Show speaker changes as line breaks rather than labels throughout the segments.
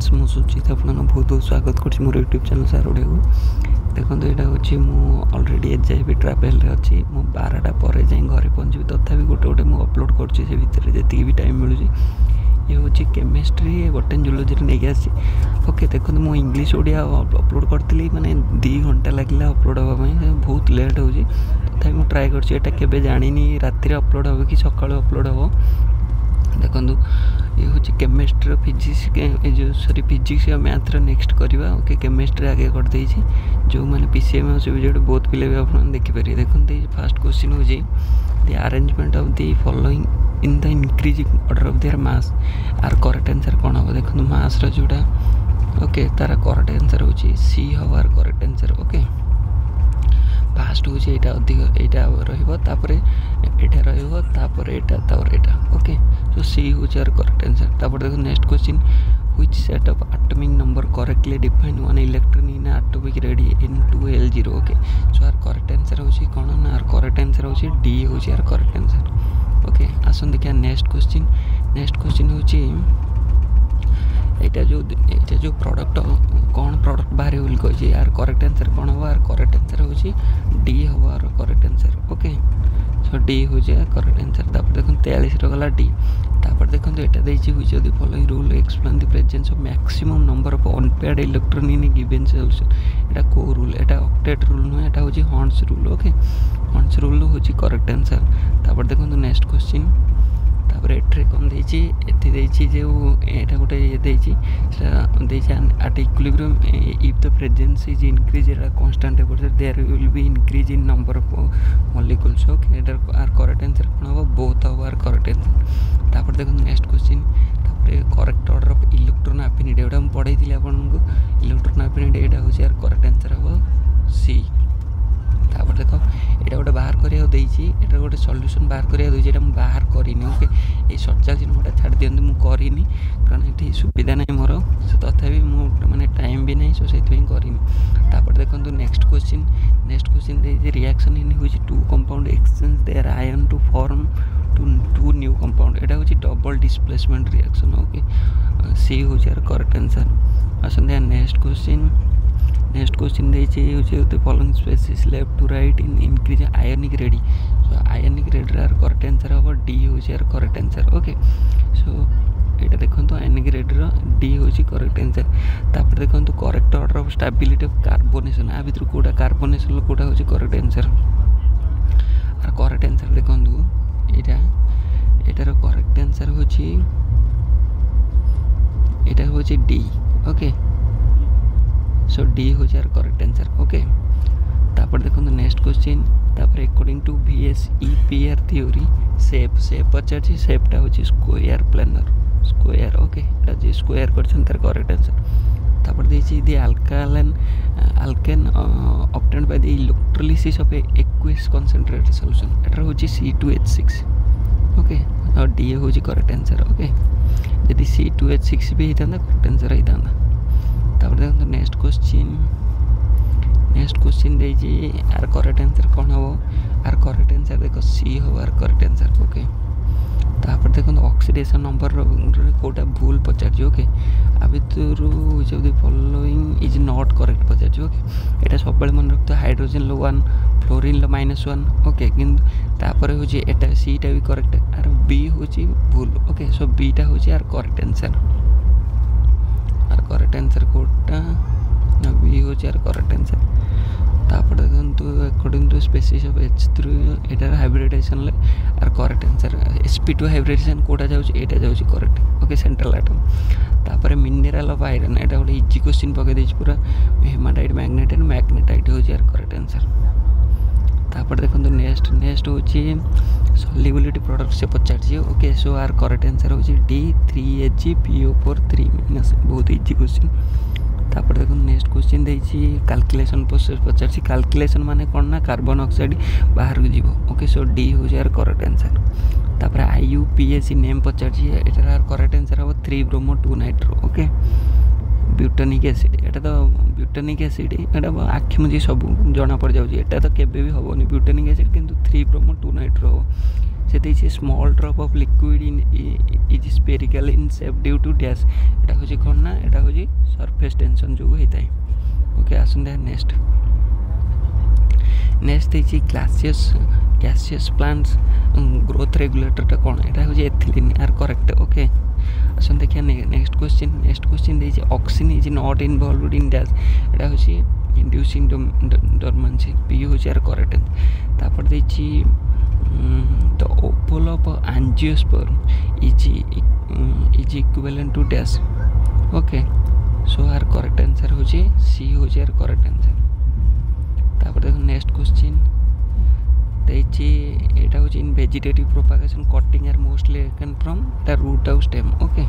Friends मु सुचित आप बहुत बहुत स्वागत कर मोर यूट्यूब चैनल सारोडिया को देखो यहाँ हूँ ऑलरेडी एजाए भी ट्रावेल अच्छी मु 12टा पर जाए घरे पहुँची तथापि गोटे गोटे मुझे अपलोड कर जी भी टाइम मिलूँ ये हूँ केमिस्ट्री बटन जूलोजी नहीं आसी ओके देखो मुझे इंग्लीश ओडिया अपलोड करी माने 2 घंटा लगे अपलोड हाँपाई बहुत लेट हो तथा मुझे ट्राए कर जानी राति अपलोड हम कि सका अपलोड हम देखो ये हूँ केमिस्ट्री फिजिक्स जो सॉरी फिजिक्स या मैथ्र नेक्स्ट करवा ओके केमिस्ट्री आगे करदे जो मैंने पीसीएम सब्जेक्ट बहुत पिले भी आप देखिपारे देखते फास्ट क्वेश्चन हूँ the arrangement of the following in the increasing order of their mass our correct answer कौन हम देखो मास जोड़ा ओके तार करेक्ट आंसर हूँ सी हम our correct answer okay fast हूँ यहाँ अधिक यहाँ रही ओके सो सी हूँ आर करेक्ट आंसर तापर देखो next question which set of atomic number correctly define one electron in atomic radii N2L0 okay so our correct answer हूँ कौन ना आर करेक्ट आंसर हूँ डी हूँ आर करेक्ट आंसर ओके आसन देखिए next question हूँ यहाँ जो प्रोडक्ट कौन प्रोडक्ट बाहर बोल कही यार करेक्ट आंसर कौन हम यार करेक्ट आंसर हूँ डी हम यार correct answer okay so D हूँ करेक्ट आंसर तापर देखो 43 गला डी तापर देखो यहाँ देखिए which of the following rule explain the presence of maximum number of unpaired electron in given solution एटा को रूल एटा ऑक्टेट रूल नुह एटा हूँ horns rule okay horns rule हूँ करेक्ट आंसर तापर देखो नेक्स्ट क्वेश्चन तापर एट्रे कौन देती जो यहाँ गोटे ये at equilibrium if the presence is increase constant temperature there will be increase in number of molecules okay our correct answer कौन हम बोथ हम आर करेक्ट आंसर तापर देखो next question correct order of electron affinity एटा मुझे पढ़ाई आपको electron affinity यहाँ हूँ यार करेक्ट आंसर हम सी तापर देखो यहाँ गोटे बाहर करा गोटे सल्यूशन बाहर करा बाहर करी ओके ये सच्चा मोटा छाड़ दिखाँ मुझे करी कारण ये सुविधा ना मोर तथापि मुझे टाइम भी ना सो से करी तापर देखो नेक्स्ट क्वेश्चन रिएक्शन इन हुई 2 compound exchange their ion to form two new compound यहाँ हूँ double displacement reaction okay C हूँ यार करेक्ट आंसर आसते next question the following species left to right in increase ionic radii so ionic radii our correct answer हम D हूँ यार correct answer okay so यहाँ देखो आयोनिक रेडी डी हूँ correct answer तापर देखो correct order of stability of carbocation आ भर कौटा कार्बोनेशन कौटा हूँ correct answer our correct answer देखो यार करेक्ट आंसर हूँ डी ओके सो डी हूँ यार करेक्ट आंसर ओके तापर देखो नेक्स्ट क्वेश्चन तापर according to VSEPR theory shape पचार सेपटा हूँ स्क्वायर प्लानर स्क्वायर ओके जी स्क्वायर कर करेक्ट आंसर तापर देखिए the alkane obtained by the electrolysis of aqueous concentrated solution एटा हूँ C2H6 ओके और डी हूँ करेक्ट आंसर ओके यदि C2H6 भी होता करेक्ट आंसर होता तापर देखो नेक्स्ट क्वेश्चन देखिए आर करेक्ट आंसर कौन हम आर करेक्ट आंसर देखो सी हम आर करेक्ट आंसर ओके तापर देखो ऑक्सीडेशन नंबर कोटा भूल पचार ओके आ भर which of the following is not correct पचार ओके यहाँ सब मन रखते हाइड्रोजन लो 1 फ्लोरीन लो -1 ओके किपर हूँ एटा सीटा भी करेक्ट आर बी हूँ भूल ओके सो बीटा हूँ our correct answer our correct answer कोटा ना बी हूँ आर करेक्ट आंसर तापर देखो according to species of H3 एटार hybridization our correct answer sp2 hybridization कोटा जाऊँ जाऊँ करेक्ट ओके सेंट्रल एटम तापर मिनरल ऑफ आयरन एटा गोटे इजी क्वेश्चन पकई पूरा हेमाटाइट मैग्नेटाइट हूँ यार करेक्ट आंसर तापर देखो नेक्स्ट हूँ सॉल्युबिलिटी प्रोडक्ट से पचार okay so our correct answer हूँ D3HgPO4 3- बहुत इजी क्वेश्चन तापर देखो नेक्स्ट क्वेश्चन कैलकुलेशन प्रोसेस पचार कैलकुलेशन माने कौन ना कार्बन ऑक्साइड बाहर को जीव ओके सो डी हूँ यार करेक्ट आंसर तापर IUPAC नेम पचार एटार करेक्ट आंसर हम 3 bromo 2 nitro okay butanoic acid एटा तो ब्यूटानिक एसिड एटा आखि मुझे सब जना पड़ जाऊँ एटा तो केबे भी हेनी ब्यूटानिक एसिड किंतु 3 ब्रोमो 2 नाइट्रो हम से देखिए small drop of liquid in is spherical in shape due to dash एटा होची कोन ना एटा होची सरफेस टेंशन जो होइताय ओके आसुंदे नेक्स्ट देखिए गैसियस प्लांट्स ग्रोथ रेगुलेटर कौन एटा होची एथिलीन आर करेक्ट ओके आसन देखिए नेक्स्ट क्वेश्चन देखिए oxygen is not involved in dash एटा होची इंड्यूसिंग डोरमेंसी पी होची आर करेक्ट तापर देखिए the opal of angiosperm is equivalent to dash okay so our correct answer हो जी C हो जी our correct answer तापर देखो नेक्स्ट क्वेश्चन देखिए एटा हो जी in vegetative propagation cutting are mostly can from the root of stem okay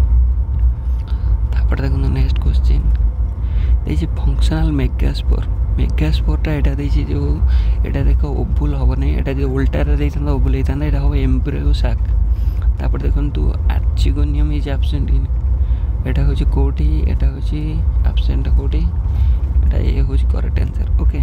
तापर देखो नेक्स्ट क्वेश्चन देखिए फंक्शनल मेगास्पोरटा एटा देखिए जो एटा देखो ओबुल हम नहीं एटा जो उल्टा देता ओबुल होता है हम एम्ब्रियो साक तापर देखो आर्चिगोनियम इज एब्सेंट इन एटा होची कोठी एटा होची एब्सेंट कोठी एटा ये होची करेक्ट आंसर ओके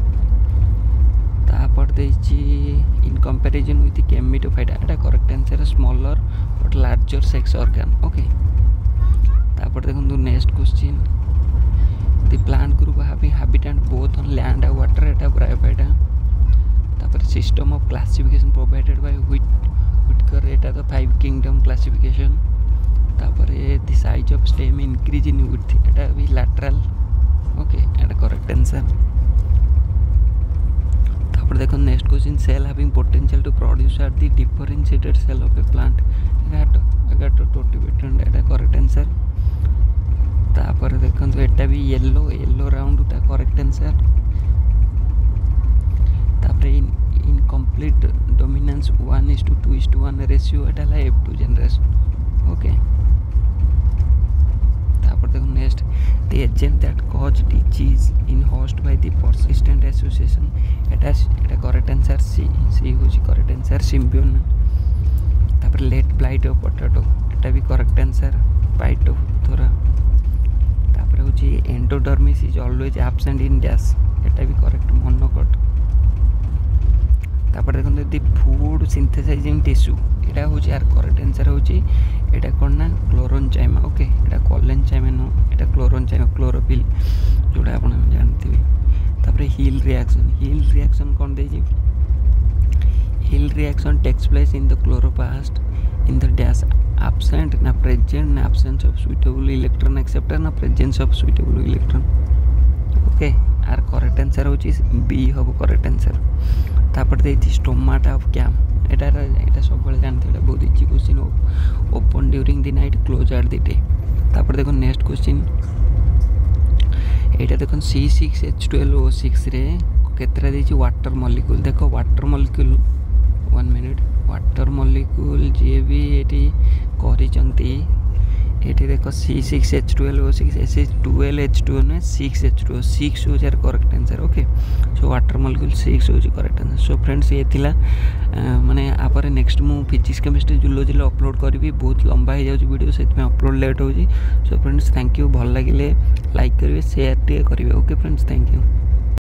तापर देखिए इन कंपैरिजन विथ केमिटोफाइटा एटा correct answer smaller but larger sex organ okay तापर देखो next question the plant group having habitat both on land and water eta bryophyta तापर system of classification provided by Whitaker eta the 5 kingdom classification तापर the size of stem increase in width eta भी lateral okay eta correct answer तापर देखो next question cell having potential to produce at the differentiated cell of a plant Etah टोटिवेटेड eta correct answer तापर देखो एटा भी yellow round टा correct answer तापर in complete dominance 1:2:1 ratio Etah La F2 generation okay तापर देखो next the agent that cause disease in host by the persistent association एटा correct answer C होची करेक्ट आंसर सिम्बियन तापर late blight of potato एटा भी correct answer Phytophthora होची endodermis is always absent in dash एटा भी correct monocot तापर देखो द फूड सिंथेसाइजिंग टिश्यू एटा होची यार करेक्ट आंसर होची एटा कोन ना क्लोरेंचाइमा ओके एटा कोलेंचाइमा नो एटा क्लोरेंचाइमा क्लोरोफिल जोडा आपण जानथिबे तापर हील रिएक्शन कोन देजी Hill reaction takes place in the chloroplast in the dash absent na present na absence of suitable electron acceptor na presence of suitable electron okay our correct answer होची B होबो correct answer तापर देती stomata of cam एटा सब बेले जानते एटा बहुत easy question open during the night close at the day तापर देखो नेक्स्ट क्वेश्चन एटा देखो C6H12O6 रे केतरा देची वाटर मॉलिक्यूल देखो water molecule 1 minute water molecule जे भी एटी करिचंती एटी देखो C6H12O6 S2H2O ने 6H2O 6 हो जार correct answer okay so water molecule 6 हो करेक्ट आंसर सो फ्रेंड्स ये थिला माने आपर नेक्स्ट मु फिजिक्स केमिस्ट्री जूलॉजी ले अपलोड करबी बहुत लंबा हो जाउची वीडियो सेत में अपलोड लेट होजी सो फ्रेंड्स थैंक यू भल लागिले लाइक करिवे शेयर टे करिवे ओके फ्रेंड्स थैंक यू।